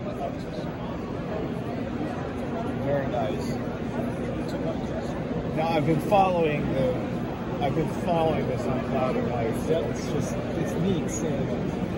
Very nice. Now I've been following this on Cloud and Ice. It's neat seeing it.